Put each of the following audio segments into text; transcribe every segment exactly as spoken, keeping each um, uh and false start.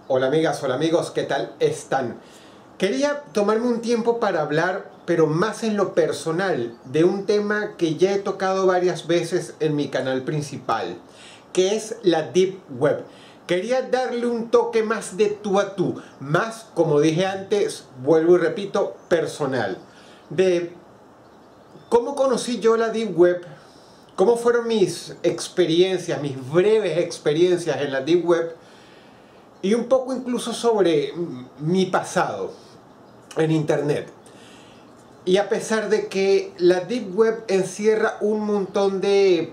Hola amigas, hola amigos, ¿qué tal están? Quería tomarme un tiempo para hablar, pero más en lo personal, de un tema que ya he tocado varias veces en mi canal principal, que es la Deep Web. Quería darle un toque más de tú a tú, más, como dije antes, vuelvo y repito, personal. De cómo conocí yo la Deep Web, cómo fueron mis experiencias, mis breves experiencias en la Deep Web, y un poco incluso sobre mi pasado en Internet. Y a pesar de que la Deep Web encierra un montón de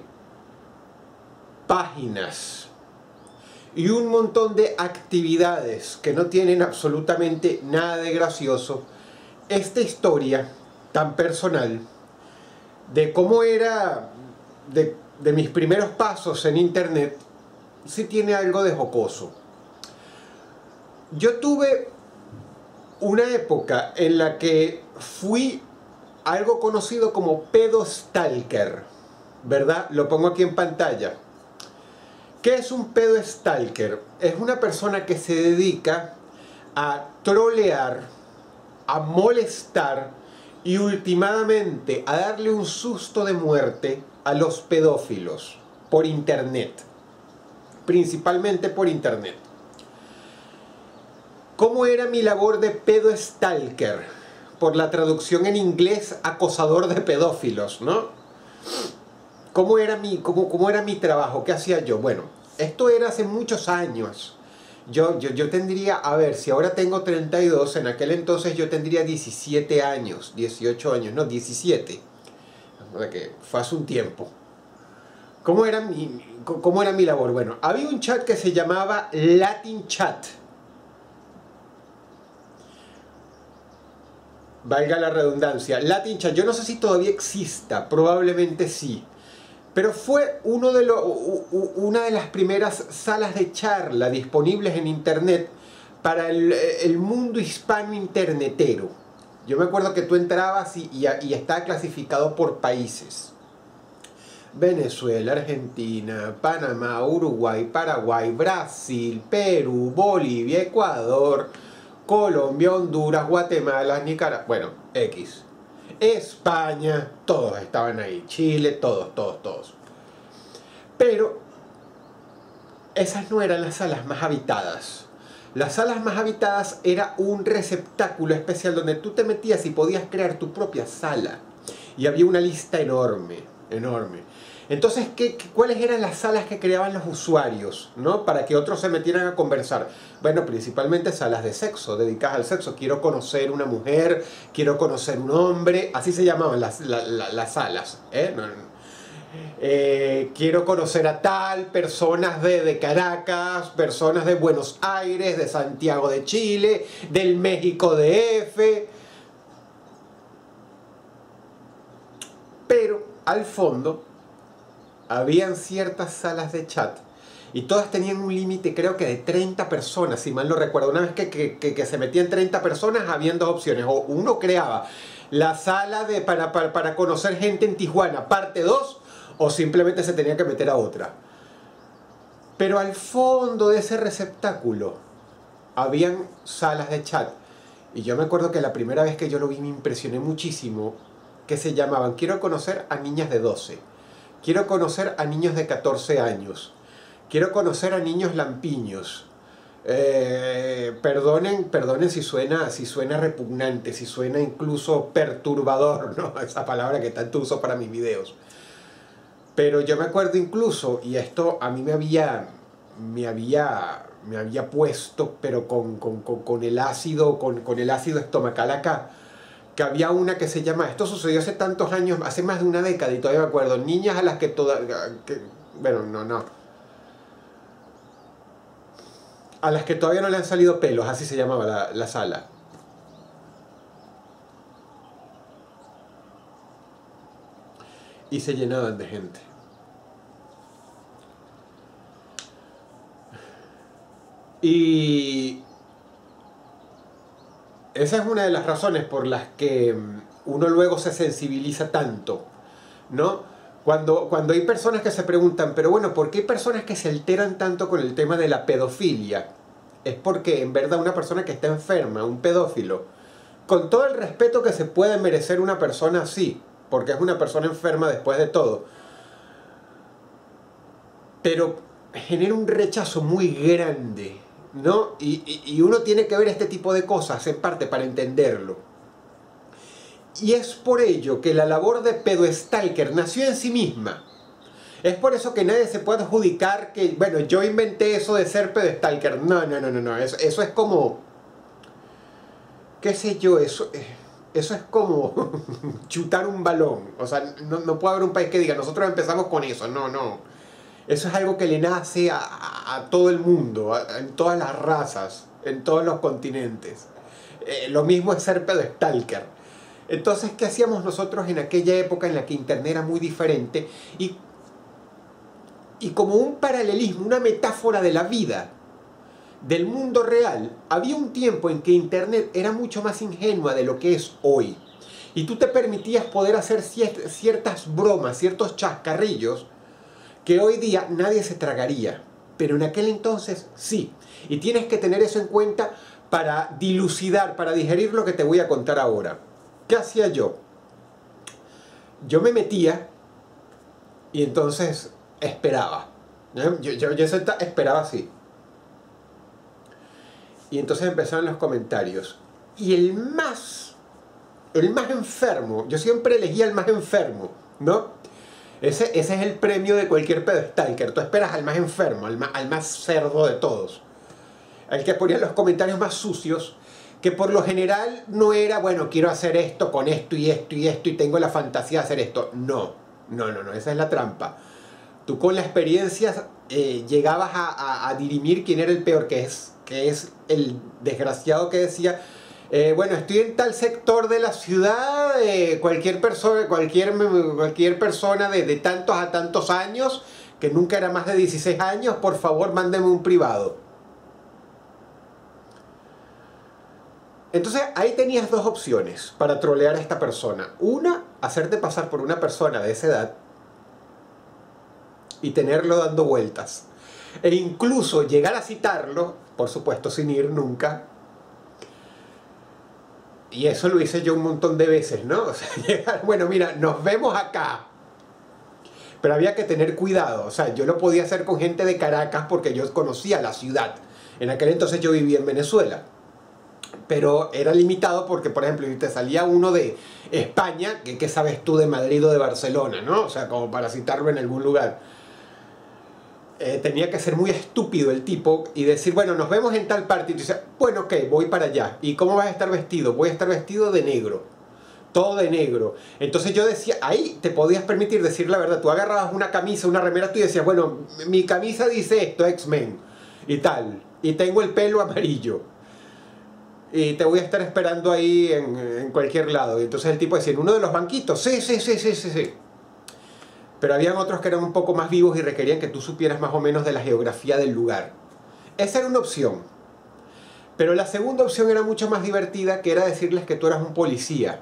páginas y un montón de actividades que no tienen absolutamente nada de gracioso, esta historia tan personal de cómo era, de, de mis primeros pasos en Internet, sí tiene algo de jocoso. Yo tuve una época en la que fui algo conocido como pedostalker, ¿verdad? Lo pongo aquí en pantalla. ¿Qué es un pedostalker? Es una persona que se dedica a trolear, a molestar y últimamente a darle un susto de muerte a los pedófilos por internet, principalmente por internet. ¿Cómo era mi labor de pedostalker? Por la traducción en inglés, acosador de pedófilos, ¿no? ¿Cómo era mi, cómo, cómo era mi trabajo? ¿Qué hacía yo? Bueno, esto era hace muchos años. Yo, yo, yo tendría, a ver, si ahora tengo treinta y dos, en aquel entonces yo tendría diecisiete años, dieciocho años, no, diecisiete. Que fue hace un tiempo. ¿Cómo era mi, cómo era mi labor? Bueno, había un chat que se llamaba Latin Chat. Valga la redundancia, Latin Chat, yo no sé si todavía exista, probablemente sí, pero fue uno de lo, una de las primeras salas de charla disponibles en internet para el, el mundo hispano internetero. Yo me acuerdo que tú entrabas y, y, y estaba clasificado por países: Venezuela, Argentina, Panamá, Uruguay, Paraguay, Brasil, Perú, Bolivia, Ecuador, Colombia, Honduras, Guatemala, Nicaragua, bueno, X. España, todos estaban ahí. Chile, todos, todos, todos. Pero esas no eran las salas más habitadas. Las salas más habitadas era un receptáculo especial donde tú te metías y podías crear tu propia sala. Y había una lista enorme, enorme. Entonces, ¿qué, ¿cuáles eran las salas que creaban los usuarios, ¿no? Para que otros se metieran a conversar? Bueno, principalmente salas de sexo, dedicadas al sexo. Quiero conocer una mujer, quiero conocer un hombre, así se llamaban las, la, la, las salas, ¿eh? No, no. Eh, quiero conocer a tal, personas de, de Caracas, personas de Buenos Aires, de Santiago de Chile, del México D F. Pero al fondo habían ciertas salas de chat y todas tenían un límite, creo que de treinta personas, si mal no recuerdo. Una vez que, que, que, que se metían treinta personas, habían dos opciones: o uno creaba la sala de, para, para, para conocer gente en Tijuana, parte dos, o simplemente se tenía que meter a otra. Pero al fondo de ese receptáculo habían salas de chat, y yo me acuerdo que la primera vez que yo lo vi me impresioné muchísimo, que se llamaban "Quiero conocer a niñas de doce", "Quiero conocer a niños de catorce años", "Quiero conocer a niños lampiños". Eh, perdonen, perdonen si suena, si suena repugnante, si suena incluso perturbador, ¿no? Esa palabra que tanto uso para mis videos. Pero yo me acuerdo incluso, y esto a mí me había, me había, me había puesto, pero con, con, con, con el ácido, con, con el ácido estomacal acá, que había una que se llama, esto sucedió hace tantos años, hace más de una década, y todavía me acuerdo, niñas a las que todas, bueno, no, no, a las que todavía no le han salido pelos, así se llamaba la, la sala. Y se llenaban de gente. Y esa es una de las razones por las que uno luego se sensibiliza tanto, ¿no? Cuando, cuando hay personas que se preguntan, pero bueno, ¿por qué hay personas que se alteran tanto con el tema de la pedofilia? es porque en verdad una persona que está enferma, un pedófilo, con todo el respeto que se puede merecer una persona así, porque es una persona enferma después de todo, pero genera un rechazo muy grande, ¿no? Y, y, y uno tiene que ver este tipo de cosas en parte para entenderlo. Y es por ello que la labor de pedostalker nació en sí misma. Es por eso que nadie se puede adjudicar que, bueno, yo inventé eso de ser pedostalker. No, no, no, no, no. Eso, eso es como, qué sé yo, eso, eso es como chutar un balón. O sea, no, no puede haber un país que diga, nosotros empezamos con eso. No, no. Eso es algo que le nace a, a, a todo el mundo, a, en todas las razas, en todos los continentes. Eh, lo mismo es ser pedostalker. Entonces, ¿qué hacíamos nosotros en aquella época en la que Internet era muy diferente? Y Y como un paralelismo, una metáfora de la vida, del mundo real, había un tiempo en que Internet era mucho más ingenua de lo que es hoy. Y tú te permitías poder hacer ciertas bromas, ciertos chascarrillos, que hoy día nadie se tragaría. Pero en aquel entonces sí. Y tienes que tener eso en cuenta para dilucidar, para digerir lo que te voy a contar ahora. ¿Qué hacía yo? Yo me metía y entonces esperaba. Yo, yo, yo esperaba así. Y entonces empezaron los comentarios. Y el más, el más enfermo, yo siempre elegía el más enfermo, ¿no? Ese, ese es el premio de cualquier pedostalker. Tú esperas al más enfermo, al más, al más cerdo de todos. Al que ponía los comentarios más sucios, que por lo general no era, bueno, quiero hacer esto con esto y esto y esto y tengo la fantasía de hacer esto. No, no, no, no, esa es la trampa. Tú con la experiencia eh, llegabas a, a, a dirimir quién era el peor, que es, que es el desgraciado que decía, eh, bueno, estoy en tal sector de la ciudad, eh, cualquier persona, cualquier, cualquier persona de, de tantos a tantos años, que nunca era más de dieciséis años, por favor, mándeme un privado. Entonces ahí tenías dos opciones para trolear a esta persona. Una, hacerte pasar por una persona de esa edad y tenerlo dando vueltas. E incluso llegar a citarlo, por supuesto sin ir nunca. Y eso lo hice yo un montón de veces, ¿no? O sea, llegar, bueno, mira, nos vemos acá. Pero había que tener cuidado. O sea, yo lo podía hacer con gente de Caracas porque yo conocía la ciudad. En aquel entonces yo vivía en Venezuela. Pero era limitado porque, por ejemplo, si te salía uno de España, ¿qué, qué sabes tú de Madrid o de Barcelona, ¿no? O sea, como para citarlo en algún lugar. Eh, tenía que ser muy estúpido el tipo y decir, bueno, nos vemos en tal parte. Y tú dices, bueno, ok, voy para allá. ¿Y cómo vas a estar vestido? Voy a estar vestido de negro. Todo de negro. Entonces yo decía, ahí te podías permitir decir la verdad. Tú agarrabas una camisa, una remera, tú y decías, bueno, mi camisa dice esto, X-Men y tal. Y tengo el pelo amarillo. Y te voy a estar esperando ahí en, en cualquier lado. Y entonces el tipo decía, ¿en uno de los banquitos? Sí, sí, sí, sí, sí, sí. Pero habían otros que eran un poco más vivos y requerían que tú supieras más o menos de la geografía del lugar. Esa era una opción. Pero la segunda opción era mucho más divertida, que era decirles que tú eras un policía.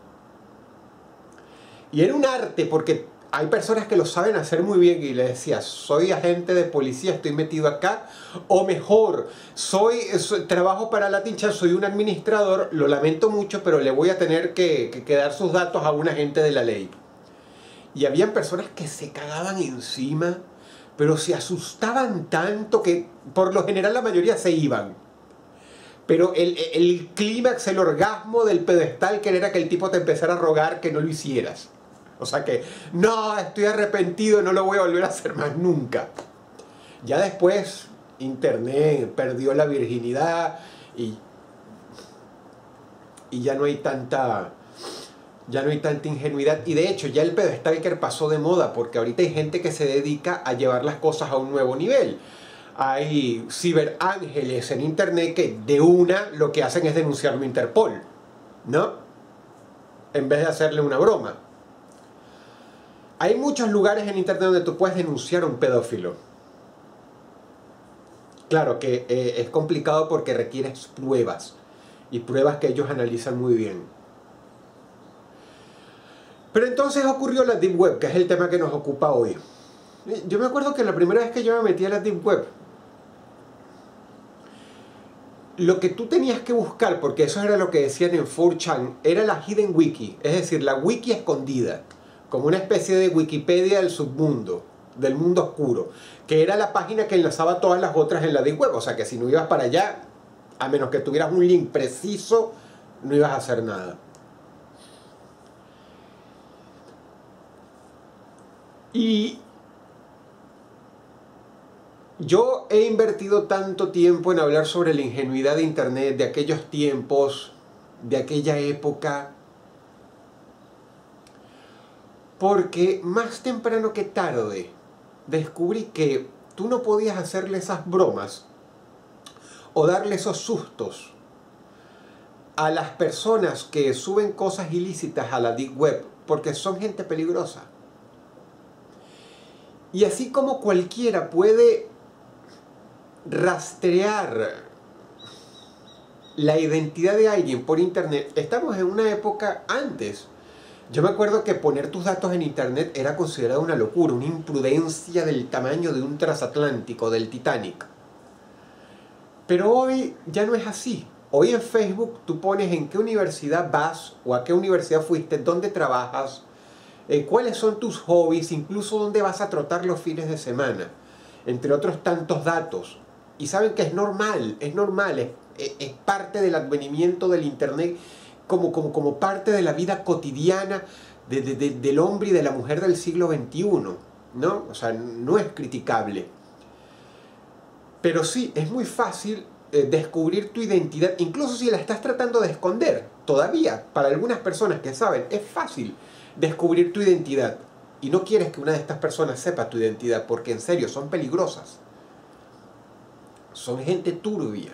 Y era un arte, porque hay personas que lo saben hacer muy bien y les decía, soy agente de policía, estoy metido acá, o mejor, soy, soy trabajo para Latin Chat, soy un administrador, lo lamento mucho, pero le voy a tener que, que, que dar sus datos a un agente de la ley. Y habían personas que se cagaban encima, pero se asustaban tanto que por lo general la mayoría se iban. Pero el, el clímax, el orgasmo del pedostalker era que el tipo te empezara a rogar que no lo hicieras. O sea que, no, estoy arrepentido, no lo voy a volver a hacer más nunca. Ya después, Internet perdió la virginidad y, y ya no hay tanta... Ya no hay tanta ingenuidad. Y de hecho, ya el pedostalker pasó de moda, porque ahorita hay gente que se dedica a llevar las cosas a un nuevo nivel. Hay ciberángeles en Internet que de una lo que hacen es denunciarlo a Interpol, ¿no? En vez de hacerle una broma. Hay muchos lugares en Internet donde tú puedes denunciar a un pedófilo. Claro que eh, es complicado porque requieres pruebas. Y pruebas que ellos analizan muy bien. Pero entonces ocurrió la Deep Web, que es el tema que nos ocupa hoy. Yo me acuerdo que la primera vez que yo me metí a la Deep Web, lo que tú tenías que buscar, porque eso era lo que decían en cuatro chan, era la hidden wiki, es decir, la wiki escondida, como una especie de Wikipedia del submundo, del mundo oscuro, que era la página que enlazaba todas las otras en la deep web. O sea que si no ibas para allá, a menos que tuvieras un link preciso, no ibas a hacer nada. Y yo he invertido tanto tiempo en hablar sobre la ingenuidad de Internet, de aquellos tiempos, de aquella época, porque más temprano que tarde descubrí que tú no podías hacerle esas bromas o darle esos sustos a las personas que suben cosas ilícitas a la deep web, porque son gente peligrosa. Y así como cualquiera puede rastrear la identidad de alguien por internet, estamos en una época antes. Yo me acuerdo que poner tus datos en internet era considerado una locura, una imprudencia del tamaño de un transatlántico, del Titanic. Pero hoy ya no es así. Hoy en Facebook tú pones en qué universidad vas o a qué universidad fuiste, dónde trabajas, eh, cuáles son tus hobbies, incluso dónde vas a trotar los fines de semana, entre otros tantos datos. Y saben que es normal, es normal, es, es, es parte del advenimiento del internet como, como, como parte de la vida cotidiana de, de, de, del hombre y de la mujer del siglo veintiuno, ¿no? O sea, no es criticable. Pero sí, es muy fácil eh, descubrir tu identidad, incluso si la estás tratando de esconder. Todavía, para algunas personas que saben, es fácil descubrir tu identidad. Y no quieres que una de estas personas sepa tu identidad, porque en serio, son peligrosas. Son gente turbia.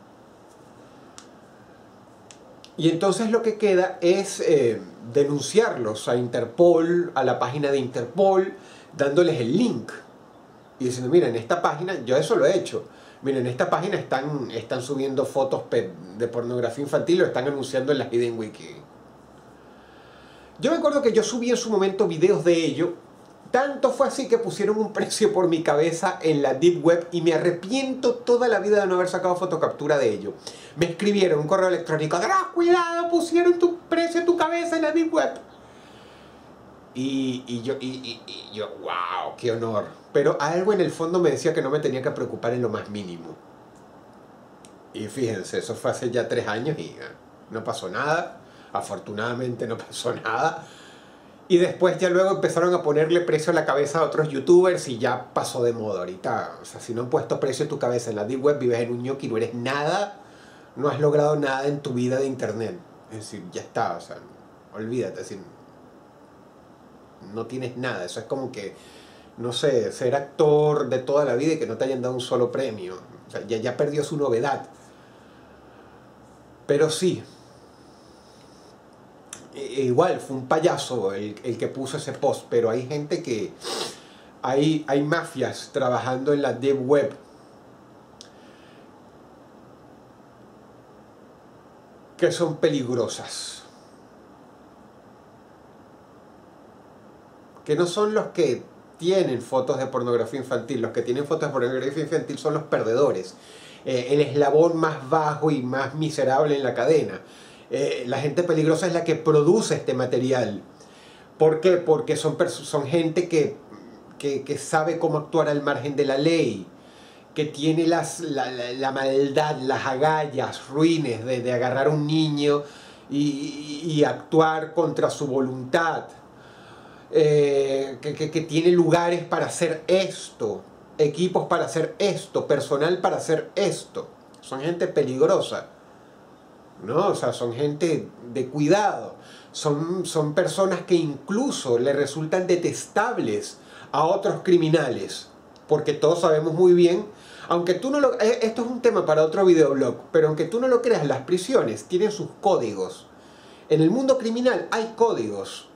Y entonces lo que queda es eh, denunciarlos a Interpol, a la página de Interpol, dándoles el link. Y diciendo, mira, en esta página, yo eso lo he hecho. Mira, en esta página están, están subiendo fotos de pornografía infantil, lo están anunciando en la Hidden Wiki. Yo me acuerdo que yo subí en su momento videos de ello. Tanto fue así que pusieron un precio por mi cabeza en la Deep Web y me arrepiento toda la vida de no haber sacado fotocaptura de ello. Me escribieron un correo electrónico, ¡ah, cuidado! Pusieron tu precio de tu cabeza en la Deep Web. Y, y, yo, y, y, y yo, wow, qué honor. Pero algo en el fondo me decía que no me tenía que preocupar en lo más mínimo. Y fíjense, eso fue hace ya tres años y eh, no pasó nada. Afortunadamente no pasó nada. Y después ya luego empezaron a ponerle precio a la cabeza a otros youtubers y ya pasó de moda ahorita. O sea, si no han puesto precio a tu cabeza en la Deep Web, vives en un ñoqui, no eres nada, no has logrado nada en tu vida de internet. Es decir, ya está, o sea, olvídate, es decir, no tienes nada. Eso es como que, no sé, ser actor de toda la vida y que no te hayan dado un solo premio. O sea, ya, ya perdió su novedad. Pero sí, igual fue un payaso el, el que puso ese post, pero hay gente que, hay, hay mafias trabajando en la Deep Web que son peligrosas, que no son los que tienen fotos de pornografía infantil. Los que tienen fotos de pornografía infantil son los perdedores, eh, el eslabón más bajo y más miserable en la cadena. Eh, la gente peligrosa es la que produce este material. ¿Por qué? Porque son, son gente que, que, que sabe cómo actuar al margen de la ley, que tiene las, la, la, la maldad, las agallas, ruines de, de agarrar a un niño y, y, y actuar contra su voluntad, eh, que, que, que tiene lugares para hacer esto, equipos para hacer esto, personal para hacer esto. Son gente peligrosa, ¿no? O sea, son gente de cuidado, son, son personas que incluso le resultan detestables a otros criminales, porque todos sabemos muy bien, aunque tú no lo, esto es un tema para otro videoblog, pero aunque tú no lo creas, las prisiones tienen sus códigos. En el mundo criminal hay códigos.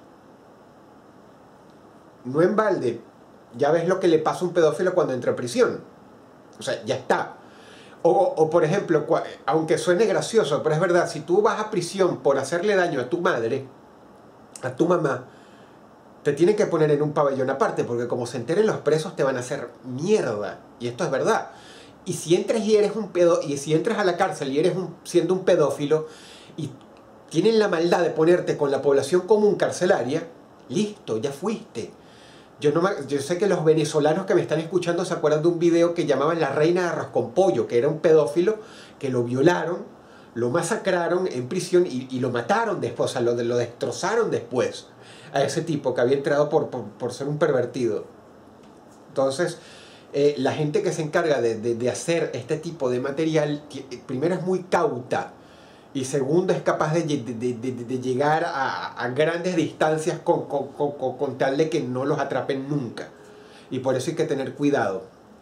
No en balde, ya ves lo que le pasa a un pedófilo cuando entra a prisión. O sea, ya está. O, o por ejemplo, aunque suene gracioso, pero es verdad, si tú vas a prisión por hacerle daño a tu madre, a tu mamá, te tienen que poner en un pabellón aparte, porque como se enteren los presos te van a hacer mierda. Y esto es verdad. Y si entras y eres un pedo, y si entras a la cárcel y eres un, siendo un pedófilo y tienen la maldad de ponerte con la población común carcelaria, listo, ya fuiste. Yo, no me, yo sé que los venezolanos que me están escuchando se acuerdan de un video que llamaban La Reina de Arroz con Pollo, que era un pedófilo que lo violaron, lo masacraron en prisión y, y lo mataron después, o sea, lo, lo destrozaron después a ese tipo que había entrado por, por, por ser un pervertido. Entonces, eh, la gente que se encarga de, de, de hacer este tipo de material, primero es muy cauta y segundo es capaz de, de, de, de, de llegar a, a grandes distancias con, con, con, con tal de que no los atrapen nunca. Y por eso hay que tener cuidado.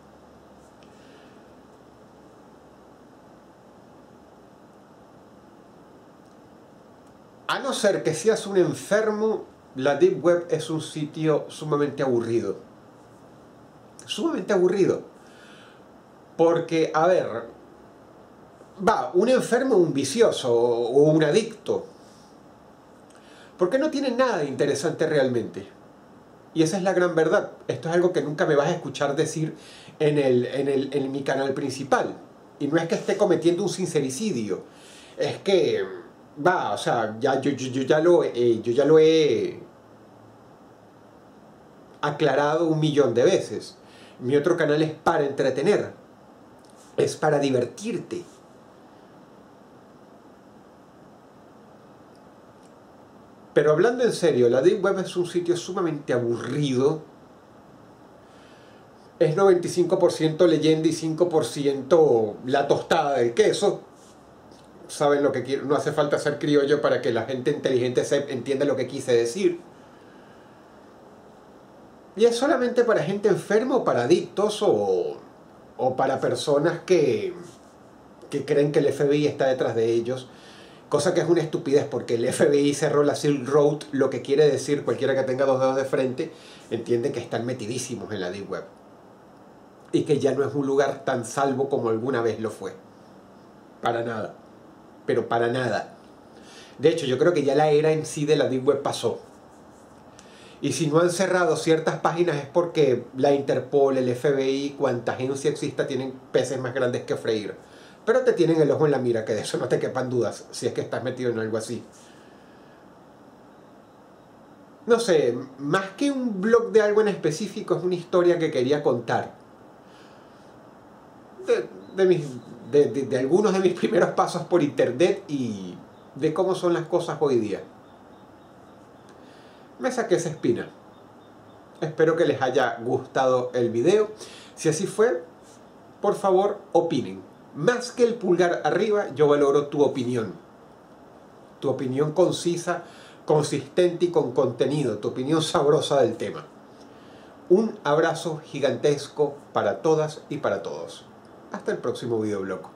A no ser que seas un enfermo, la Deep Web es un sitio sumamente aburrido. Sumamente aburrido. Porque, a ver, va, un enfermo, un vicioso o un adicto. Porque no tiene nada de interesante realmente. Y esa es la gran verdad. Esto es algo que nunca me vas a escuchar decir en, el, en, el, en mi canal principal. Y no es que esté cometiendo un sincericidio. Es que, va, o sea, ya, yo, yo, yo, ya lo, eh, yo ya lo he aclarado un millón de veces. Mi otro canal es para entretener, es para divertirte. Pero hablando en serio, la Deep Web es un sitio sumamente aburrido. Es noventa y cinco por ciento leyenda y cinco por ciento la tostada del queso. Saben lo que quiero, no hace falta ser criollo para que la gente inteligente se entienda lo que quise decir. Y es solamente para gente enferma o para adictos o, o para personas que, que creen que el F B I está detrás de ellos. Cosa que es una estupidez porque el F B I cerró la Silk Road, lo que quiere decir cualquiera que tenga dos dedos de frente entiende que están metidísimos en la Deep Web. Y que ya no es un lugar tan salvo como alguna vez lo fue. Para nada. Pero para nada. De hecho, yo creo que ya la era en sí de la Deep Web pasó. Y si no han cerrado ciertas páginas es porque la Interpol, el F B I, cuanta agencia exista, tienen peces más grandes que freír. Pero te tienen el ojo en la mira, que de eso no te quepan dudas, si es que estás metido en algo así. No sé, más que un blog de algo en específico, es una historia que quería contar. De, de, mis, de, de, de algunos de mis primeros pasos por internet y de cómo son las cosas hoy día. Me saqué esa espina. Espero que les haya gustado el video. Si así fue, por favor, opinen. Más que el pulgar arriba, yo valoro tu opinión. Tu opinión concisa, consistente y con contenido. Tu opinión sabrosa del tema. Un abrazo gigantesco para todas y para todos. Hasta el próximo videoblog.